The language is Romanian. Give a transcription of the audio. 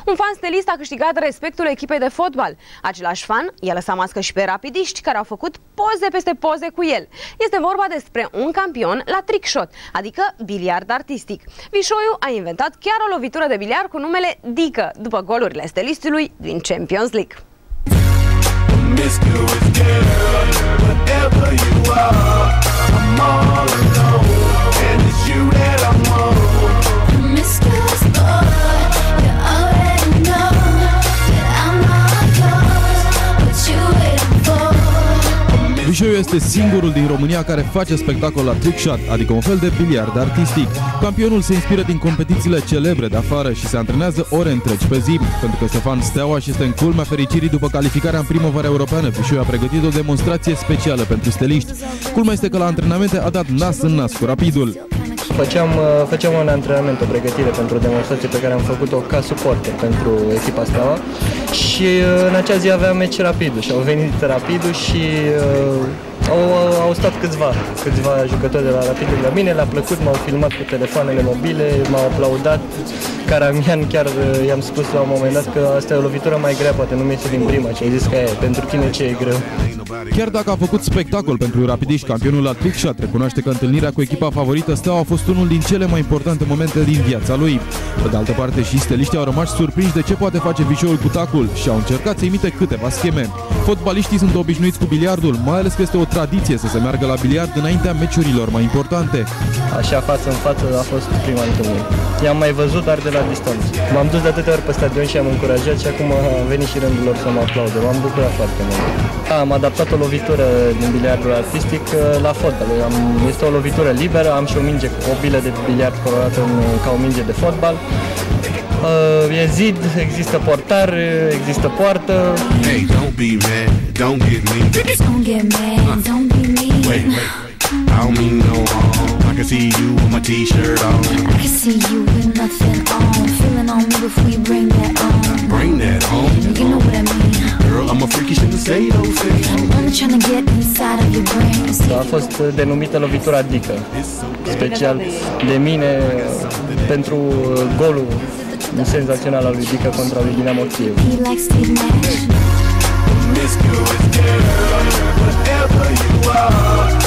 Un fan stelist a câștigat respectul echipei de fotbal. Același fan i-a lăsat mască și pe rapidiști care au făcut poze peste poze cu el. Este vorba despre un campion la trickshot, adică biliard artistic. Visoiu a inventat chiar o lovitură de biliard cu numele Dică, după golurile stelistului din Champions League. Visoiu este singurul din România care face spectacol la trickshot, adică un fel de biliard artistic. Campionul se inspiră din competițiile celebre de afară și se antrenează ore întregi pe zi. Pentru că Ștefan Steaua și este în culmea fericirii după calificarea în primăvara europeană, Visoiu a pregătit o demonstrație specială pentru steliști. Culmea este că la antrenamente a dat nas în nas cu rapidul. Făceam un antrenament, o pregătire pentru o demonstrație pe care am făcut-o ca suporter pentru echipa Steaua și în acea zi aveam meci Rapidul și au venit Rapidul și au stat câțiva jucători de la Rapidul la mine, le-a plăcut, m-au filmat cu telefoanele mobile, m-au aplaudat. Caramian, chiar i-am spus la un moment dat că asta e o lovitură mai grea, poate nu mi-este din prima, și ai zis că e, pentru tine ce e greu. Chiar dacă a făcut spectacol pentru rapidiști, campionul la trickshot recunoaște că întâlnirea cu echipa favorită Steaua a fost unul din cele mai importante momente din viața lui. Pe de altă parte, și steliștii au rămas surprinși de ce poate face Visoiul cu tacul și au încercat să imite câteva scheme. Fotbaliștii sunt obișnuiți cu biliardul, mai ales că este o tradiție să se meargă la biliard înaintea meciurilor mai importante. Așa, față în față, a fost prima întâlnire. I-am mai văzut, dar de la distanță. M-am dus de atâtea ori pe stadion și am încurajat și acum a venit și rândul lor să mă aplaude. M-am bucurat foarte mult. Am adaptat o lovitură din biliardul artistic la fotbal. Este o lovitură liberă, am și o minge cu o bilă de biliard colorată ca o minge de fotbal. E zid, există portar, există poartă. Hey, don't be mad, don't get me. Don't get mad, don't be mean. Wait, I don't mean no harm. I can see you with my t-shirt on. I can see you with nothing on. Feeling on me before you bring that on. Bring that on. You know what I mean. Girl, I'm a freak, you shouldn't say those things. I'm only trying to get inside of your brain. A fost denumită lovitura Dică, special de mine pentru golul senzațional al lui Dică contra lui Dinamo Kiev. He likes to match. Promiscuous girl, whatever you are.